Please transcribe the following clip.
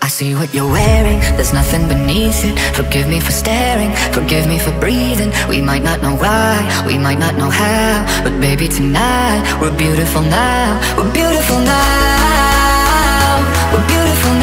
see what you're wearing, there's nothing beneath it. Forgive me for staring, forgive me for breathing. We might not know why, we might not know how, but baby tonight, we're beautiful now. We're beautiful now. We're beautiful